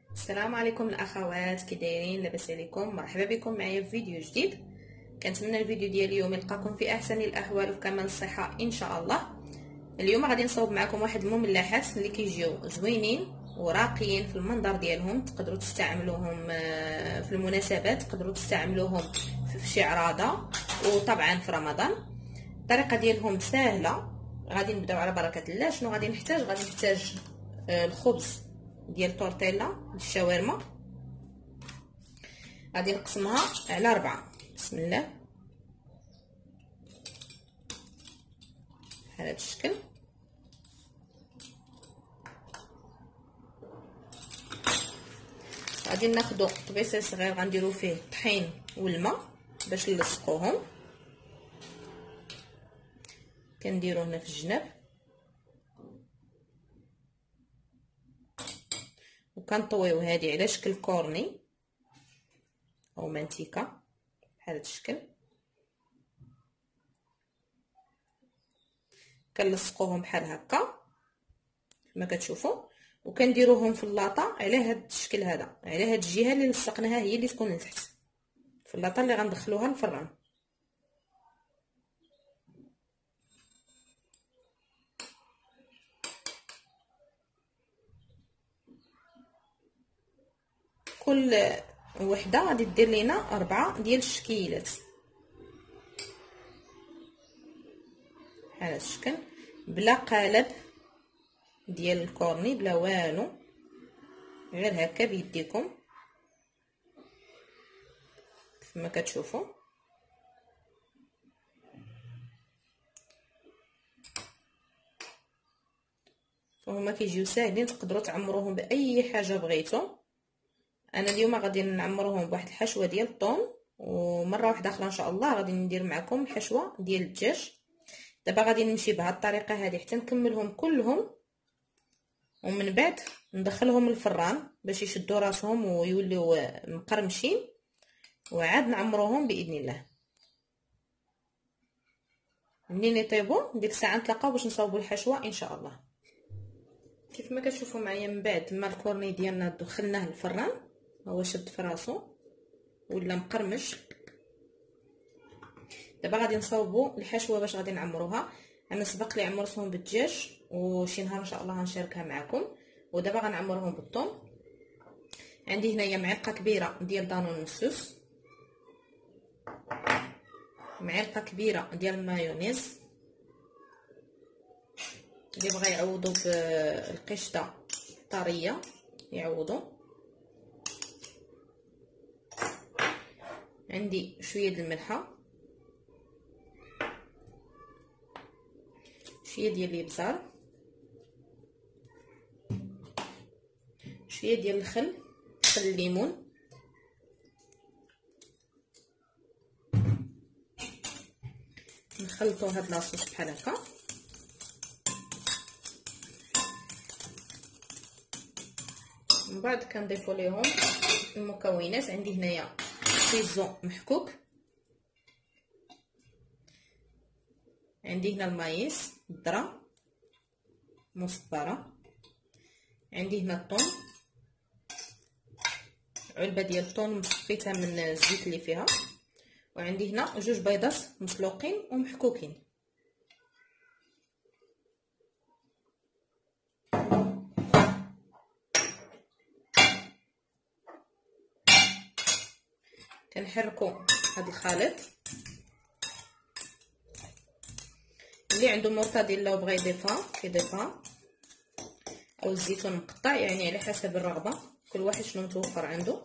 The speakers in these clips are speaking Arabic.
السلام عليكم الاخوات، كي دايرين؟ لاباس عليكم؟ مرحبا بكم معايا في فيديو جديد. كنتمنى الفيديو ديال اليوم يلقاكم في احسن الاحوال وكمان الصحه ان شاء الله. اليوم غادي نصاوب معكم واحد المملحات اللي كيجيو زوينين وراقيين في المنظر ديالهم. تقدروا تستعملوهم في المناسبات، تقدروا تستعملوهم في شي عراضه وطبعا في رمضان. الطريقه ديالهم سهله. غادي نبداو على بركه الله. شنو غادي نحتاج؟ غادي نحتاج الخبز ديال طورتيلا الشاورما. غادي نقسمها على 4. بسم الله. بحال هذا الشكل. غادي ناخذ طبيسه صغير غنديروا فيه الطحين والماء باش نلصقوهم. كنديروا هنا في الجناب وكنطويو هذه على شكل كورني او مانتيكا بحال هذا الشكل. كنلصقوهم بحال هكا كما كتشوفوا، وكنديروهم في اللاطه على هذا الشكل هذا، على هذه الجهه اللي لصقناها هي اللي تكون لتحت في اللاطه اللي غندخلوها الفران. كل وحده غادي دير لينا 4 ديال الشكيلات بحال هذا الشكل، بلا قالب ديال الكورني، بلا والو، غير هكا بيديكم كما كتشوفوا. فهما كيجيو ساهلين، تقدروا تعمروهم باي حاجه بغيتو. انا اليوم غادي نعمرهم بواحد الحشوه ديال الطون، ومره واحده اخرى ان شاء الله غادي ندير معكم حشوه ديال الدجاج. دابا غادي نمشي بهذه الطريقه هذه حتى نكملهم كلهم، ومن بعد ندخلهم الفران باش يشدوا راسهم ويوليو مقرمشين، وعاد نعمروهم باذن الله. منين يطيبوا ديك الساعه نتلاقاو باش نصاوبوا الحشوه ان شاء الله. كيف ما كتشوفوا معايا من بعد ما الكورني ديالنا دخلناه الفران، هو شد في راسو ولا مقرمش. دابا غادي نصاوبوا الحشوه باش غادي نعمروها. انا سبق لي عمرتهم بالدجاج وشي نهار ان شاء الله غنشاركها معكم، ودابا غنعمرهم بالثوم. عندي هنايا معلقه كبيره ديال دانون مسوس، معلقه كبيره ديال المايونيز. اللي بغى يعوضوا بالقشطه طريه يعوضوا. عندي شويه د الملحه، شويه ديال الابزار، شويه ديال الخل، خل الليمون، نخلطوا هاد لاصوص بحال هكا. من بعد كنضيفوا ليهم المكونات. عندي هنايا بيزو محكوك، عندي هنا المايس الذره مصبره، عندي هنا الثوم، علبه ديال الثوم مصفيتها من الزيت اللي فيها، وعندي هنا 2 بيضات مسلوقين ومحكوكين. كنحركوا هذا الخليط. اللي عنده مرتديلا وبغى يضيفها كيضيفها، او الزيتون مقطع، يعني على حسب الرغبه، كل واحد شنو متوفر عنده.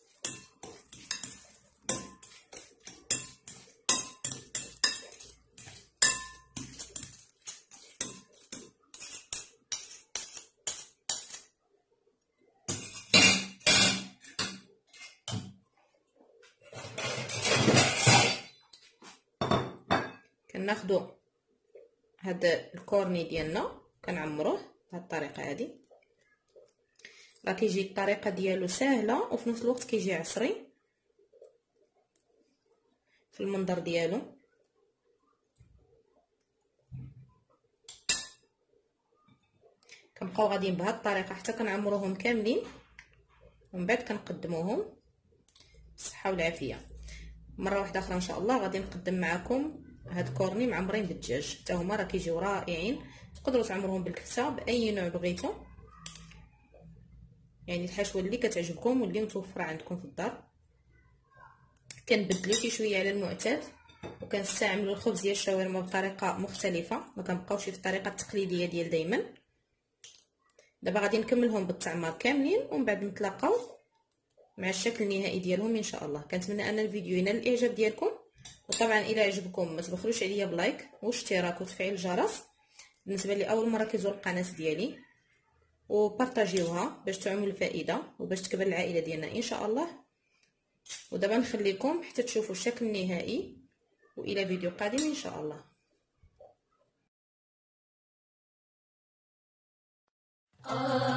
كناخذوا هذا الكورني ديالنا كنعمروه بهذه الطريقه هذه. راه كيجي الطريقه ديالو سهله وفي نفس الوقت كيجي عصري في المنظر ديالو. كنبقاو غاديين بهذه الطريقه حتى كنعمروهم كاملين. ومن بعد كنقدموهم بالصحه والعافيه. مره واحده اخرى ان شاء الله غادي نقدم معكم هاد كورني معمرين بالدجاج، حتى هما راه كيجيو رائعين. تقدروا تعمروهم بالكفته باي نوع بغيتو، يعني الحشوه اللي كتعجبكم واللي متوفره عندكم في الدار. كنبدلو شويه على المعتاد، وكنستعملوا الخبز ديال الشاورما بطريقه مختلفه، ما كنبقاوش في الطريقه التقليديه ديال دايما. دابا غادي نكملهم بالتعمار كاملين ومن بعد نتلاقاو مع الشكل النهائي ديالهم ان شاء الله. كنتمنى ان الفيديو ينال الاعجاب ديالكم، وطبعا الى عجبكم ما تبخلوش عليا بلايك واشتراك وتفعيل الجرس بالنسبه اللي اول مره كيزور القناه ديالي، وبارطاجيوها باش تعم الفائده وباش تكبر العائله ديالنا ان شاء الله. ودابا نخليكم حتى تشوفوا الشكل النهائي، والى فيديو قادم ان شاء الله.